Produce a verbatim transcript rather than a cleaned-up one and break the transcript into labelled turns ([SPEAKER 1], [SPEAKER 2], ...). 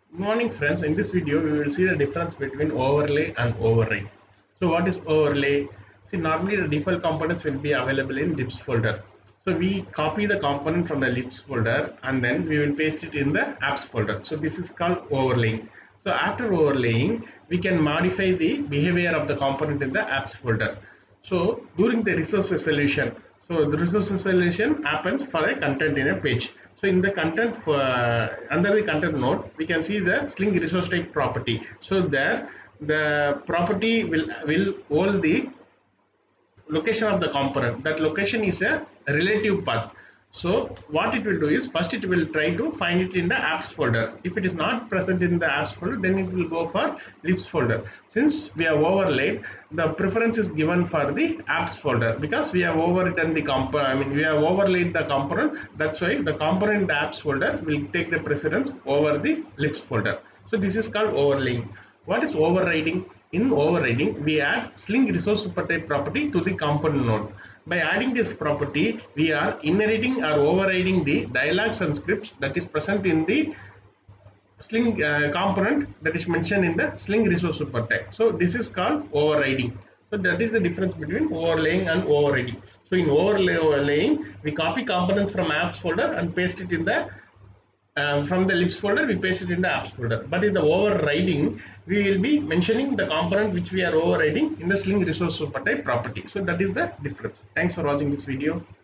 [SPEAKER 1] Good morning friends, in this video we will see the difference between overlay and override. So what is overlay? See, normally the default components will be available in libs folder. So we copy the component from the libs folder and then we will paste it in the apps folder. So this is called overlaying. So after overlaying, we can modify the behavior of the component in the apps folder. So during the resource resolution, so the resource resolution happens for a content in a page. So in the content for, uh, under the content node, we can see the sling resource type property. So there the property will will hold the location of the component. That location is a relative path. So what it will do is, first it will try to find it in the apps folder. If it is not present in the apps folder, then it will go for libs folder. Since we have overlaid, the preference is given for the apps folder because we have overwritten the component. I mean, we have overlaid the component. That's why the component in the apps folder will take the precedence over the libs folder. So this is called overlaying. What is overriding? In overriding, we add sling resource supertype property to the component node. By adding this property, we are inheriting or overriding the dialogues and scripts that is present in the sling uh, component that is mentioned in the sling resource supertype. So this is called overriding. So that is the difference between overlaying and overriding. So in overlaying, we copy components from apps folder and paste it in the uh, from the libs folder, we paste it in the apps folder. But in the overriding, we will be mentioning the component which we are overriding in the sling resource supertype property. So that is the difference. Thanks for watching this video.